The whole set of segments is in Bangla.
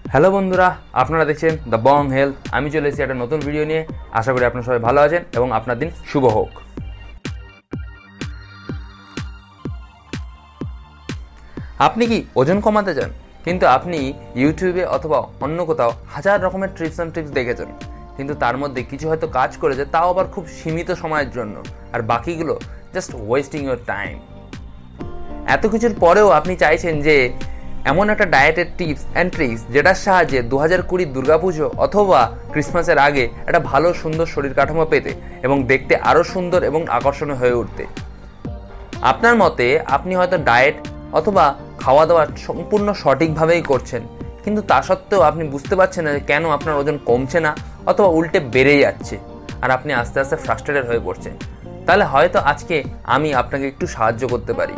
হ্যালো বন্ধুরা, আপনারা দেখছেন দ্য বং হেলথ। আমি চলে এসেছি একটা নতুন ভিডিও নিয়ে। আশা করি আপনারা সবাই ভালো আছেন এবং আপনার দিন শুভ হোক। আপনি কি ওজন কমাতে চান, কিন্তু আপনি ইউটিউবে অথবা অন্য কোথাও হাজার রকমের টিপস অ্যান্ড ট্রিক্স দেখেছেন, কিন্তু তার মধ্যে কিছু হয়তো কাজ করেছে, তাও আবার খুব সীমিত সময়ের জন্য, আর বাকিগুলো জাস্ট ওয়েস্টিং ইউর টাইম। এত কিছুর পরেও আপনি চাইছেন যে এমন একটা ডায়েটের টিপস অ্যান্ড ট্রিক্স যেটার সাহায্যে 2020 দুর্গাপুজো অথবা ক্রিসমাসের আগে একটা ভালো সুন্দর শরীর কাঠামো পেতে এবং দেখতে আরও সুন্দর এবং আকর্ষণীয় হয়ে উঠতে। আপনার মতে আপনি হয়তো ডায়েট অথবা খাওয়া দাওয়া সম্পূর্ণ সঠিকভাবেই করছেন, কিন্তু তা সত্ত্বেও আপনি বুঝতে পারছেন না যে কেন আপনার ওজন কমছে না অথবা উল্টে বেড়ে যাচ্ছে, আর আপনি আস্তে আস্তে ফ্রাস্ট্রেটেড হয়ে পড়ছেন। তাহলে হয়তো আজকে আমি আপনাকে একটু সাহায্য করতে পারি।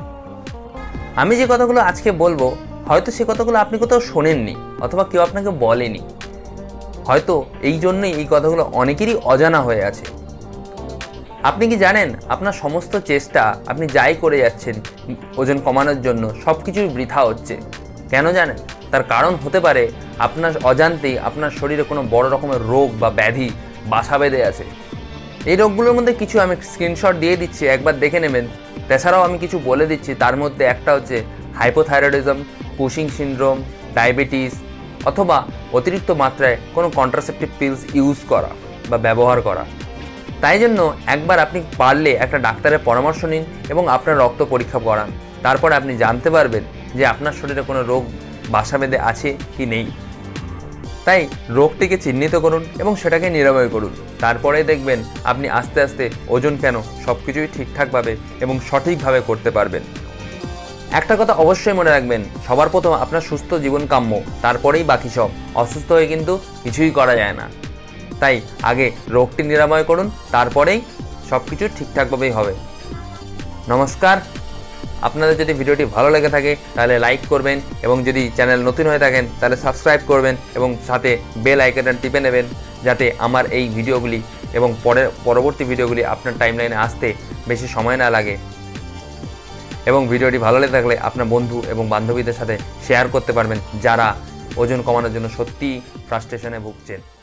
আমি যে কথাগুলো আজকে বলবো হয়তো সে কথাগুলো আপনি কোথাও শোনেননি অথবা কেউ আপনাকে বলেনি, হয়তো এই জন্যই এই কথাগুলো অনেকেরই অজানা হয়ে আছে। আপনি কি জানেন আপনার সমস্ত চেষ্টা আপনি যাই করে যাচ্ছেন ওজন কমানোর জন্য সব কিছুই বৃথা হচ্ছে? কেন জানেন? তার কারণ হতে পারে আপনার অজান্তেই আপনার শরীরে কোনো বড় রকমের রোগ বা ব্যাধি বাসা বেঁধে আছে। এই রোগগুলোর মধ্যে কিছু আমি স্ক্রিনশট দিয়ে দিচ্ছি, একবার দেখে নেবেন। তাছাড়াও আমি কিছু বলে দিচ্ছি, তার মধ্যে একটা হচ্ছে হাইপোথাইরয়েডিজম, কুশিং সিনড্রোম, ডায়াবেটিস অথবা অতিরিক্ত মাত্রায় কোনো কন্ট্রাসেপটিভ পিলস ইউজ করা বা ব্যবহার করা। তাই জন্য একবার আপনি পারলে একটা ডাক্তারের পরামর্শ নিন এবং আপনার রক্ত পরীক্ষা করান। তারপরে আপনি জানতে পারবেন যে আপনার শরীরে কোনো রোগ বাসা বেঁধে আছে কি নেই। তাই রোগটিকে চিহ্নিত করুন এবং সেটাকে নিরাময় করুন। তারপরে দেখবেন আপনি আস্তে আস্তে ওজন কেন সব কিছুই ঠিকঠাকভাবে এবং সঠিকভাবে করতে পারবেন। একটা কথা অবশ্যই মনে রাখবেন, সবার প্রথম আপনার সুস্থ জীবন কাম্য, তারপরেই বাকি সব। অসুস্থ হয়ে কিন্তু কিছুই করা যায় না। তাই আগে রোগটি নিরাময় করুন, তারপরেই সব কিছু ঠিকঠাকভাবেই হবে। নমস্কার। আপনাদের যদি ভিডিওটি ভালো লেগে থাকে তাহলে লাইক করবেন, এবং যদি চ্যানেল নতুন হয়ে থাকেন তাহলে সাবস্ক্রাইব করবেন এবং সাথে বেল আইকনটা টিপে নেবেন, যাতে আমার এই ভিডিওগুলি এবং পরবর্তী ভিডিওগুলি আপনার টাইমলাইনে আসতে বেশি সময় না লাগে। এবং ভিডিওটি ভালো লেগে থাকলে আপনার বন্ধু এবং বান্ধবীদের সাথে শেয়ার করতে পারবেন, যারা ওজন কমানোর জন্য সত্যিই ফ্রাস্ট্রেশনে ভুগছেন।